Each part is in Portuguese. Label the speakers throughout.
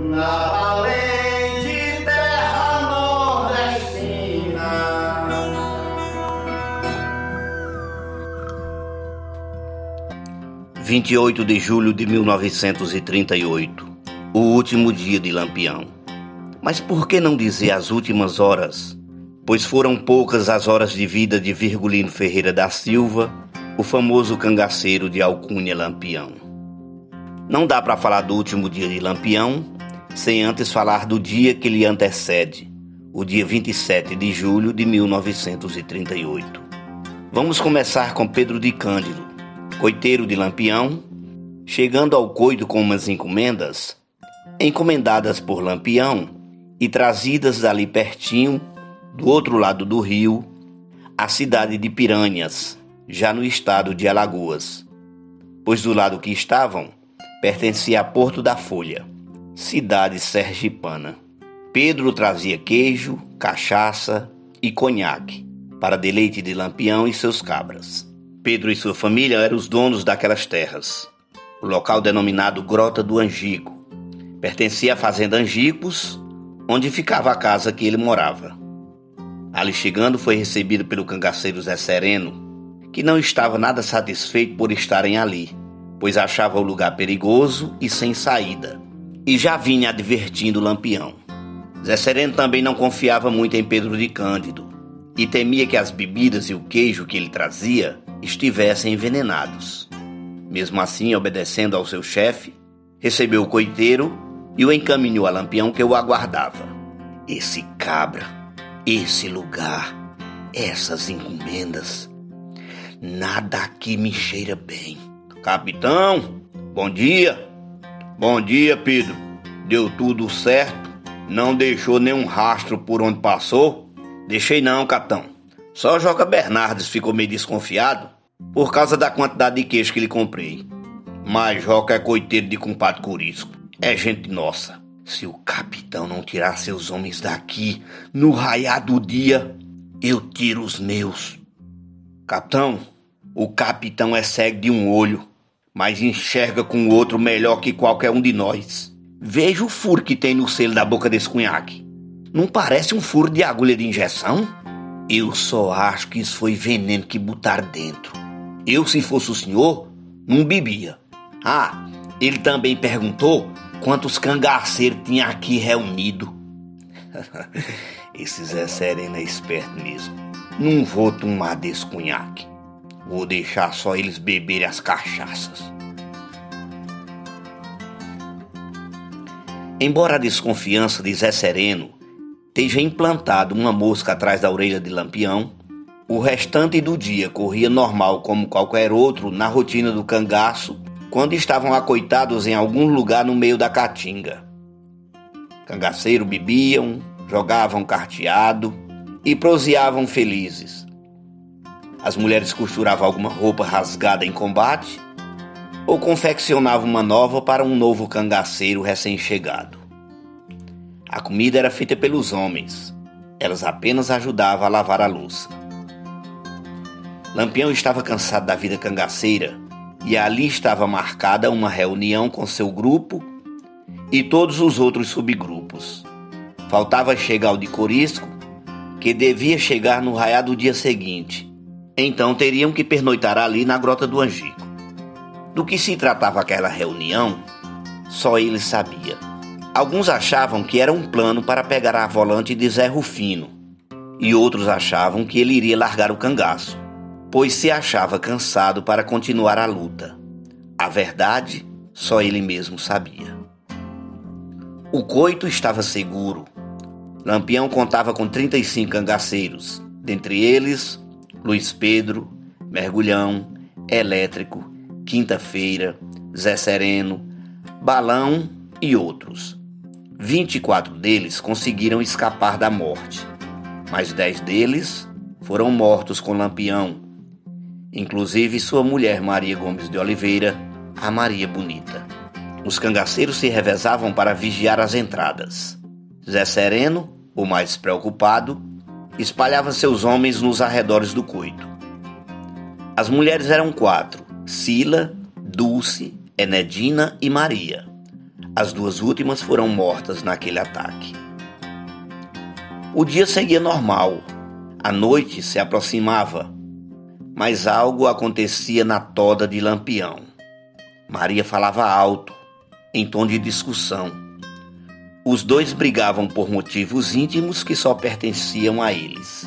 Speaker 1: na valente terra nordestina.
Speaker 2: 28 de julho de 1938, o último dia de Lampião. Mas por que não dizer as últimas horas? Pois foram poucas as horas de vida de Virgulino Ferreira da Silva, o famoso cangaceiro de alcunha Lampião. Não dá para falar do último dia de Lampião sem antes falar do dia que lhe antecede, o dia 27 de julho de 1938. Vamos começar com Pedro de Cândido, coiteiro de Lampião, chegando ao coito com umas encomendas, encomendadas por Lampião e trazidas dali pertinho, do outro lado do rio, a cidade de Piranhas, já no estado de Alagoas, pois do lado que estavam, pertencia a Porto da Folha, cidade sergipana. Pedro trazia queijo, cachaça e conhaque, para deleite de Lampião e seus cabras. Pedro e sua família eram os donos daquelas terras. O local denominado Grota do Angico pertencia à fazenda Angicos, onde ficava a casa que ele morava. Ali chegando, foi recebido pelo cangaceiro Zé Sereno, que não estava nada satisfeito por estarem ali, pois achava o lugar perigoso e sem saída, e já vinha advertindo Lampião. Zé Sereno também não confiava muito em Pedro de Cândido, e temia que as bebidas e o queijo que ele trazia estivessem envenenados. Mesmo assim, obedecendo ao seu chefe, recebeu o coiteiro e o encaminhou a Lampião, que o aguardava. Esse cabra, esse lugar, essas encomendas, nada aqui me cheira bem. Capitão, bom dia. Bom dia, Pedro. Deu tudo certo? Não deixou nenhum rastro por onde passou? Deixei não, capitão. Só Joca Bernardes ficou meio desconfiado por causa da quantidade de queijo que lhe comprei. Mas Joca é coiteiro de compadre Corisco. É gente nossa. Se o capitão não tirar seus homens daqui no raiar do dia, eu tiro os meus. Capitão, o capitão é cego de um olho, mas enxerga com o outro melhor que qualquer um de nós. Veja o furo que tem no selo da boca desse cunhaque. Não parece um furo de agulha de injeção? Eu só acho que isso foi veneno que botaram dentro. Eu, se fosse o senhor, não bebia. Ah, ele também perguntou quantos cangaceiros tinha aqui reunido. Esse Zé Sereno é esperto mesmo. Não vou tomar desse cunhaque. Vou deixar só eles beberem as cachaças. Embora a desconfiança de Zé Sereno esteja implantado uma mosca atrás da orelha de Lampião, o restante do dia corria normal como qualquer outro na rotina do cangaço, quando estavam acoitados em algum lugar no meio da caatinga. Cangaceiros bebiam, jogavam carteado e proseavam felizes. As mulheres costuravam alguma roupa rasgada em combate ou confeccionavam uma nova para um novo cangaceiro recém-chegado. A comida era feita pelos homens, elas apenas ajudavam a lavar a louça. Lampião estava cansado da vida cangaceira e ali estava marcada uma reunião com seu grupo e todos os outros subgrupos. Faltava chegar o de Corisco, que devia chegar no raiar do dia seguinte. Então teriam que pernoitar ali na Grota do Angico. Do que se tratava aquela reunião, só ele sabia. Alguns achavam que era um plano para pegar a volante de Zé Rufino, e outros achavam que ele iria largar o cangaço, pois se achava cansado para continuar a luta. A verdade, só ele mesmo sabia. O coito estava seguro. Lampião contava com 35 cangaceiros, dentre eles Luiz Pedro, Mergulhão, Elétrico, Quinta-feira, Zé Sereno, Balão e outros. 24 deles conseguiram escapar da morte, mas 10 deles foram mortos com Lampião, inclusive sua mulher Maria Gomes de Oliveira, a Maria Bonita. Os cangaceiros se revezavam para vigiar as entradas. Zé Sereno, o mais preocupado, espalhava seus homens nos arredores do coito. As mulheres eram 4, Cila, Dulce, Enedina e Maria. As 2 últimas foram mortas naquele ataque. O dia seguia normal. A noite se aproximava, mas algo acontecia na toda de Lampião. Maria falava alto, em tom de discussão. Os 2 brigavam por motivos íntimos que só pertenciam a eles.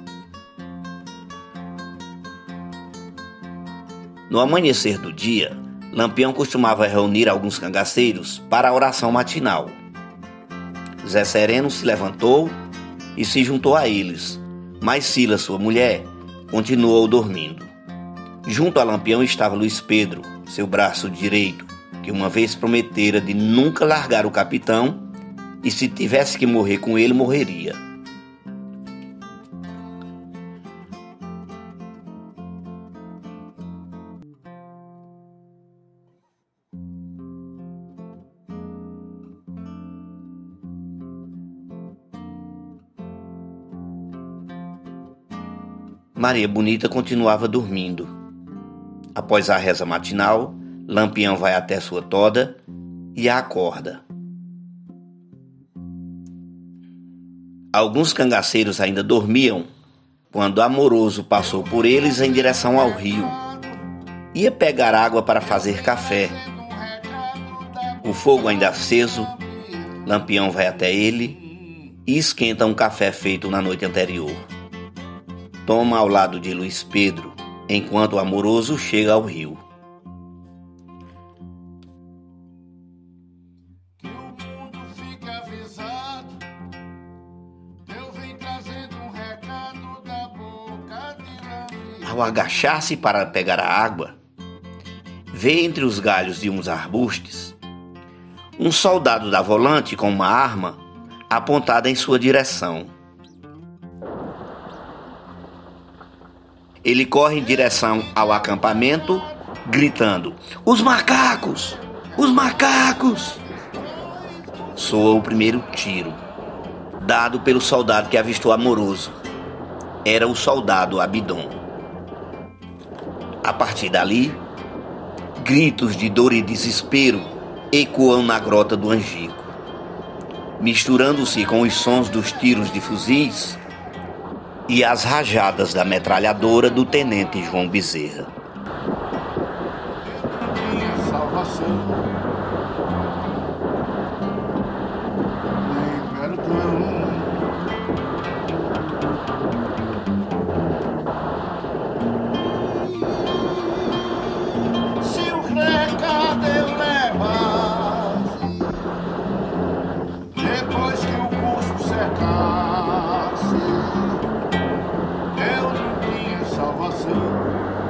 Speaker 2: No amanhecer do dia, Lampião costumava reunir alguns cangaceiros para a oração matinal. Zé Sereno se levantou e se juntou a eles, mas Sila, sua mulher, continuou dormindo. Junto a Lampião estava Luiz Pedro, seu braço direito, que uma vez prometera de nunca largar o capitão e se tivesse que morrer com ele, morreria. Maria Bonita continuava dormindo. Após a reza matinal, Lampião vai até sua toda e a acorda. Alguns cangaceiros ainda dormiam quando Amoroso passou por eles em direção ao rio. Ia pegar água para fazer café. O fogo ainda aceso, Lampião vai até ele e esquenta um café feito na noite anterior. Toma ao lado de Luiz Pedro, enquanto o Amoroso chega ao rio. Ao agachar-se para pegar a água, vê entre os galhos de uns arbustos um soldado da volante com uma arma apontada em sua direção. Ele corre em direção ao acampamento, gritando: "Os macacos! Os macacos!" Soa o primeiro tiro, dado pelo soldado que avistou Amoroso. Era o soldado Abidom. A partir dali, gritos de dor e desespero ecoam na grota do Angico. Misturando-se com os sons dos tiros de fuzis e as rajadas da metralhadora do tenente João Bezerra.
Speaker 1: Se o recado eu levasse, depois que o curso secasse, eu não tinha salvação.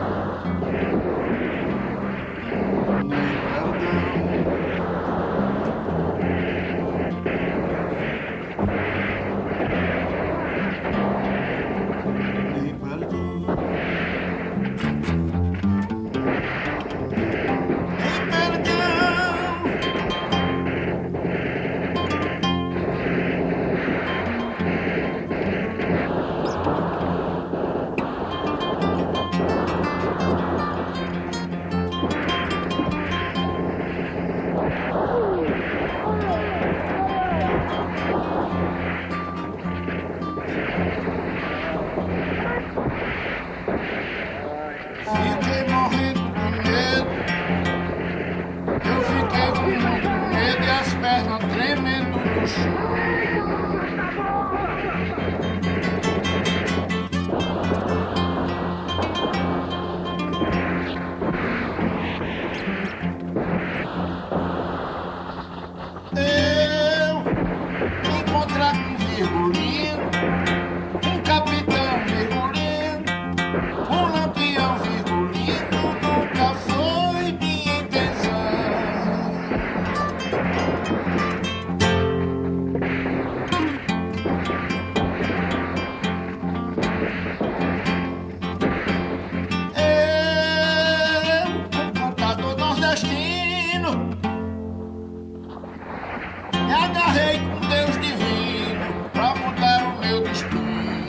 Speaker 1: Fiquei morrendo de medo, eu fiquei com muito medo e as pernas tremendo no chão. Eu me encontrar com um virgulino, um capitão virgulino, um lampião virgulino, nunca foi minha intenção. Eu, um cantador nordestino, me agarrei com Deus divino pra mudar o meu destino.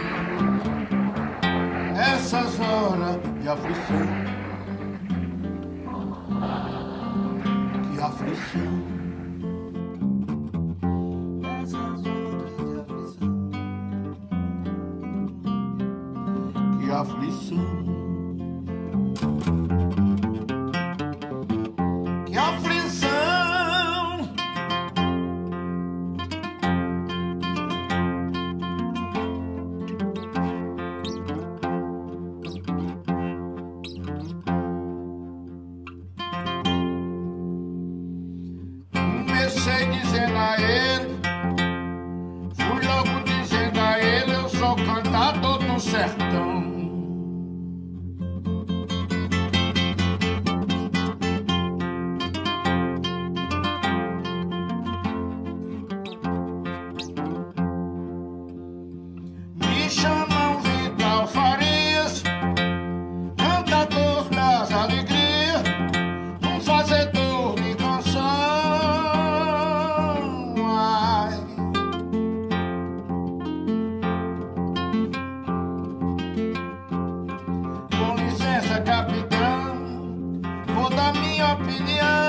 Speaker 1: Nessas horas de aflição, que aflição. Sul. Que aflição! Comecei dizendo a ele, fui logo dizendo a ele, eu sou cantador do sertão. Me chamam Vital Farias, cantador das alegrias, um fazedor de canção. Ai. Com licença, capitão, vou dar minha opinião.